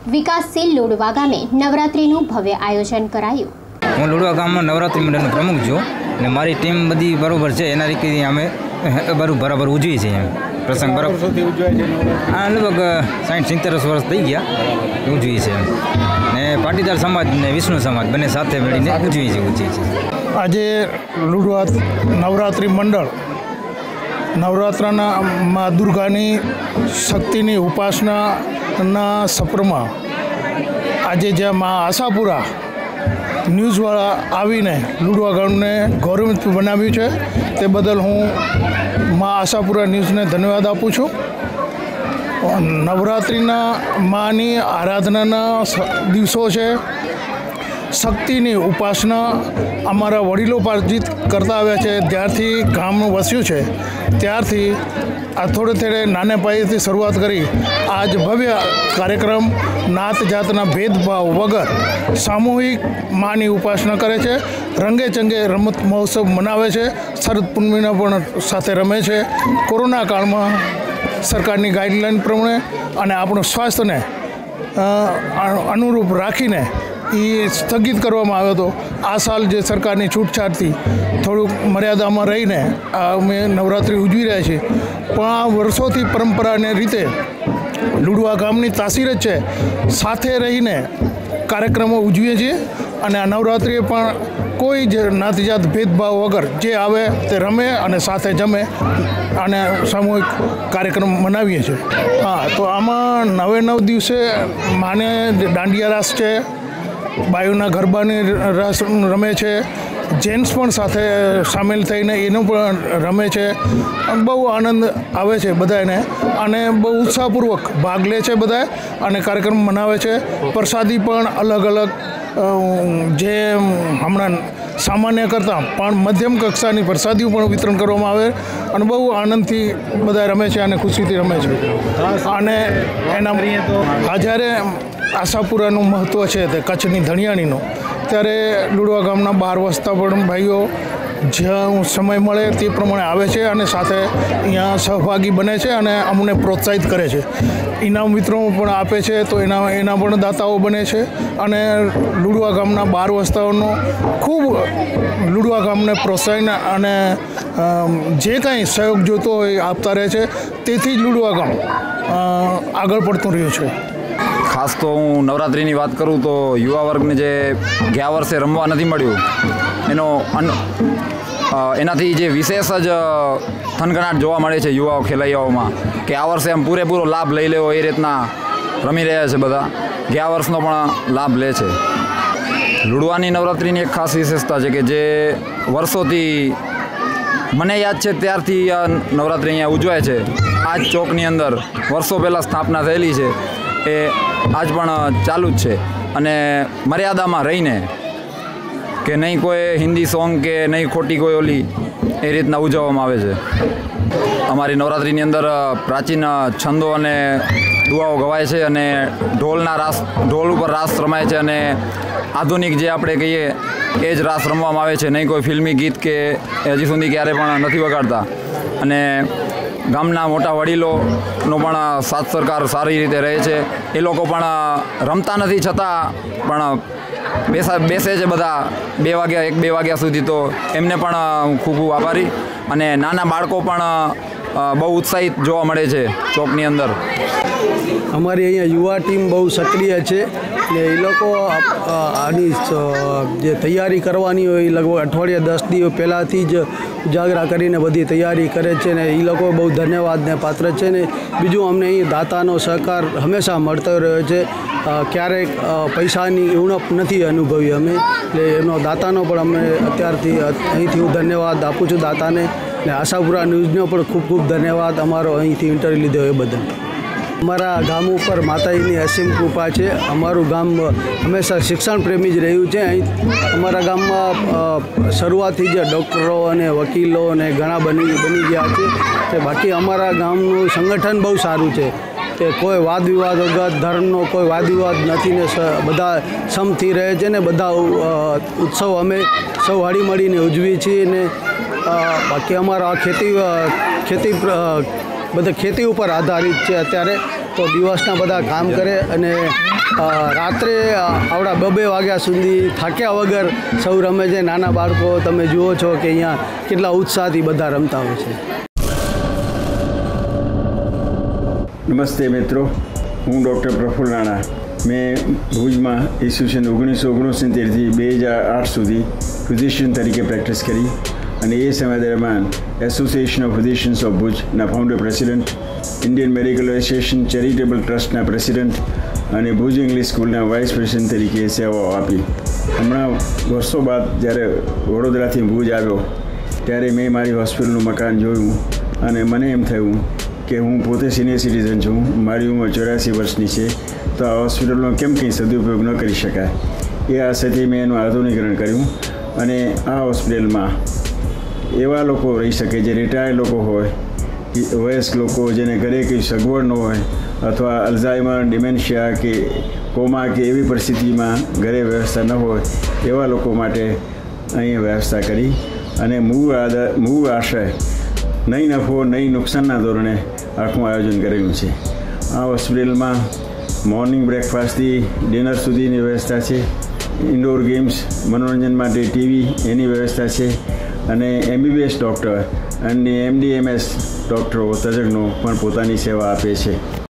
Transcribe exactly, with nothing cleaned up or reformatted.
વિકાસશીલ લુડવા ગામે નવરાત્રીનું ભવ્ય આયોજન કરાયું। હું લુડવા ગામમાં નવરાત્રી મંડળનો પ્રમુખ છું અને મારી ટીમ બધી બરાબર છે, એના રીતે અમે બરાબર બરાબર ઉજવી છે। એમ પ્રસંગ બરાબર આ લગભગ સાઠ સિત્તેર વર્ષ થઈ ગયા ઉજવી છે ને પાટીદાર સમાજ ને વિષ્ણુ સમાજ બંને સાથે મળીને ઉજવી છે ઉજવી છે આજે લુડવા નવરાત્રી મંડળ નવરાત્રાના મા દુર્ગાની શક્તિની ઉપાસનાના સપરમાં આજે જ્યાં મા આશાપુરા ન્યૂઝવાળા આવીને લુડવા ગામને ગૌરવિત બનાવ્યું છે, તે બદલ હું મા આશાપુરા ન્યૂઝને ધન્યવાદ આપું છું। નવરાત્રિના માની આરાધનાના દિવસો છે। શક્તિની ઉપાસના અમારા વડીલો પાર્જિત કરતા આવ્યા છે। જ્યારથી ગામ વસ્યું છે ત્યારથી આ થોડે થોડે નાને પાયેથી શરૂઆત કરી આજ ભવ્ય કાર્યક્રમ નાત જાતના ભેદભાવ વગર સામૂહિક માની ઉપાસના કરે છે। રંગે ચંગે રમત મહોત્સવ મનાવે છે। શરદ પૂર્ણિમાના પણ સાથે રમે છે। કોરોના કાળમાં સરકારની ગાઈડલાઈન પ્રમાણે અને આપણું સ્વાસ્થ્યને અનુરૂપ રાખીને એ સ્થગિત કરવામાં આવ્યો હતો। આ સાલ જે સરકારની છૂટછાટથી થોડુંક મર્યાદામાં રહીને અમે નવરાત્રિ ઉજવી રહ્યા છીએ, પણ આ વર્ષોથી પરંપરાને રીતે લુડવા ગામની તાસીર જ છે, સાથે રહીને કાર્યક્રમો ઉજવીએ છીએ અને આ નવરાત્રિએ પણ કોઈ જ નાતીજાત ભેદભાવ વગર જે આવે તે રમે અને સાથે જમે અને સામૂહિક કાર્યક્રમ મનાવીએ છીએ। હા, તો આમાં નવે નવ દિવસે માને દાંડિયા રાસ છે, બાયુના ગરબાની રાસ રમે છે, જેન્ટ્સ પણ સાથે સામેલ થઈને એનું પણ રમે છે। બહુ આનંદ આવે છે બધાને અને બહુ ઉત્સાહપૂર્વક ભાગ લે છે બધા અને કાર્યક્રમ મનાવે છે। પ્રસાદી પણ અલગ અલગ જે હમણાં સામાન્ય કરતાં પણ મધ્યમ કક્ષાની પ્રસાદીઓ પણ વિતરણ કરવામાં આવે અને બહુ આનંદથી બધા રમે છે અને ખુશીથી રમે છે। અને એના આ જ્યારે આશાપુરાનું મહત્ત્વ છે તે કચ્છની ધણિયાણીનું, ત્યારે લુડવા ગામના બહાર વસતા પણ ભાઈઓ જ્યાં સમય મળે તે પ્રમાણે આવે છે અને સાથે અહીંયા સહભાગી બને છે અને અમને પ્રોત્સાહિત કરે છે। ઇનામ વિતરણ પણ આપે છે, તો એના એના પણ દાતાઓ બને છે અને લુડવા ગામના બહાર વસ્તાઓનો ખૂબ લુડવા ગામને પ્રોત્સાહન અને જે કાંઈ સહયોગ જોતો હોય આપતા રહે છે। તેથી જ લુડવા ગામ આગળ પડતું રહ્યું છે। ખાસ તો હું નવરાત્રિની વાત કરું તો યુવા વર્ગને જે ગયા વર્ષે રમવા નથી મળ્યું એનો એનાથી જે વિશેષ જ થનગનાટ જોવા મળે છે યુવાઓ ખેલૈયાઓમાં કે આ વર્ષે એમ પૂરેપૂરો લાભ લઈ લેવો એ રીતના રમી રહ્યા છે બધા, ગયા વર્ષનો પણ લાભ લે છે। લુડવાની નવરાત્રિની એક ખાસ વિશેષતા છે કે જે વર્ષોથી મને યાદ છે ત્યારથી આ નવરાત્રિ અહીંયા ઉજવાય છે। આ જ ચોકની અંદર વર્ષો પહેલાં સ્થાપના થયેલી છે, એ આજ પણ ચાલુ જ છે અને મર્યાદામાં રહીને કે નહીં કોઈ હિન્દી સોંગ કે નહીં ખોટી કોઈ ઓલી એ રીતના ઉજવવામાં આવે છે। અમારી નવરાત્રિની અંદર પ્રાચીન છંદો અને દુઆઓ ગવાય છે અને ઢોલના રાસ ઢોલ ઉપર રાસ રમાય છે અને આધુનિક જે આપણે કહીએ એ જ રાસ રમવામાં આવે છે, નહીં કોઈ ફિલ્મી ગીત કે હજી સુધી ક્યારે પણ નથી વગાડતા। અને ગામના મોટા વડીલોનો પણ સાથ સરકાર સારી રીતે રહે છે। એ લોકો પણ રમતા નથી છતાં પણ બેસા બેસે છે બધા બે વાગ્યા એક બે વાગ્યા સુધી, તો એમને પણ હું ખૂબ ખૂબ આભારી। અને નાના બાળકો પણ બહુ ઉત્સાહિત જોવા મળે છે ચોકની અંદર। અમારી અહીંયા યુવા ટીમ બહુ સક્રિય છે ને એ લોકો આની જે તૈયારી કરવાની હોય એ લગભગ અઠવાડિયા દસ દિવસ પહેલાંથી જ ઉજાગરા કરીને બધી તૈયારી કરે છે ને એ લોકો બહુ ધન્યવાદને પાત્ર છે। ને બીજું અમને અહીં દાતાનો સહકાર હંમેશા મળતો રહ્યો છે, ક્યારેક પૈસાની ઉણપ નથી અનુભવી અમે, એટલે એનો દાતાનો પણ અમે અત્યારથી અહીંથી હું ધન્યવાદ આપું છું દાતાને ને આશાપુરા ન્યૂઝનો પણ ખૂબ ખૂબ ધન્યવાદ અમારો અહીંથી ઇન્ટરવ્યૂ લીધો એ બદલ। અમારા ગામ ઉપર માતાજીની અસીમ કૃપા છે। અમારું ગામ હંમેશા શિક્ષણ પ્રેમી જ રહ્યું છે। અહીં અમારા ગામમાં શરૂઆતથી જ ડૉક્ટરો અને વકીલો અને ઘણા બની બની ગયા છે, કે બાકી અમારા ગામનું સંગઠન બહુ સારું છે કે કોઈ વાદ વિવાદ વગર ધર્મનો કોઈ વાદ વિવાદ નથી ને બધા સમથી રહે છે ને બધા ઉત્સવ અમે સૌ હળી મળીને ઉજવીએ છીએ ને બાકી અમારા ખેતી ખેતી બધા ખેતી ઉપર આધારિત છે અત્યારે, તો દિવસના બધા કામ કરે અને રાત્રે આવડા બબે વાગ્યા સુધી થાક્યા વગર સૌ રમે છે. નાના બાળકો તમે જુઓ છો કે અહીંયા કેટલા ઉત્સાહથી બધા રમતા હોય છે. નમસ્તે મિત્રો, હું ડૉક્ટર પ્રફુલ્લ રાણા. મેં ભુજમાં ઈસવીસન ઓગણીસો ઓગણસિત્તેરથી બે હજાર આઠ સુધી ફિઝિશિયન તરીકે પ્રેક્ટિસ કરી અને એ સમય દરમિયાન એસોસિએશન ઓફ ફિઝિશિયન્સ ઓફ ભુજના founder president, Indian medical association charitable ટ્રસ્ટના પ્રેસિડેન્ટ અને ભુજ ઇંગ્લિશ સ્કૂલના વાઇસ પ્રેસિડેન્ટ તરીકે સેવાઓ આપી. હમણાં વર્ષો બાદ જ્યારે વડોદરાથી ભુજ આવ્યો ત્યારે મેં મારી હોસ્પિટલનું મકાન જોયું અને મને એમ થયું કે હું પોતે સિનિયર સિટીઝન છું, મારી ઉંમર ચોર્યાસી વર્ષની છે, તો આ હોસ્પિટલનો કેમ કંઈ સદુપયોગ ન કરી શકાય. એ આશયથી મેં એનું આધુનિકરણ કર્યું અને આ હોસ્પિટલમાં એવા લોકો રહી શકે જે રિટાયર્ડ લોકો હોય, વયસ્ક લોકો જેને ઘરે કંઈ સગવડ ન હોય અથવા અલ્ઝાઇમર, ડિમેન્શિયા કે કોમા કે એવી પરિસ્થિતિમાં ઘરે વ્યવસ્થા ન હોય એવા લોકો માટે અહીં વ્યવસ્થા કરી અને મૂળ આધાર મૂળ આશય નહીં નફો નહીં નુકસાનના ધોરણે આખું આયોજન કરેલું છે. આ હોસ્પિટલમાં મોર્નિંગ બ્રેકફાસ્ટથી ડિનર સુધીની વ્યવસ્થા છે. ઇન્ડોર ગેમ્સ, મનોરંજન માટે ટીવી એની વ્યવસ્થા છે અને એમબીબીએસ ડૉક્ટર અને એમડીએમએસ ડૉક્ટરો તજજ્ઞો પણ પોતાની સેવા આપે છે.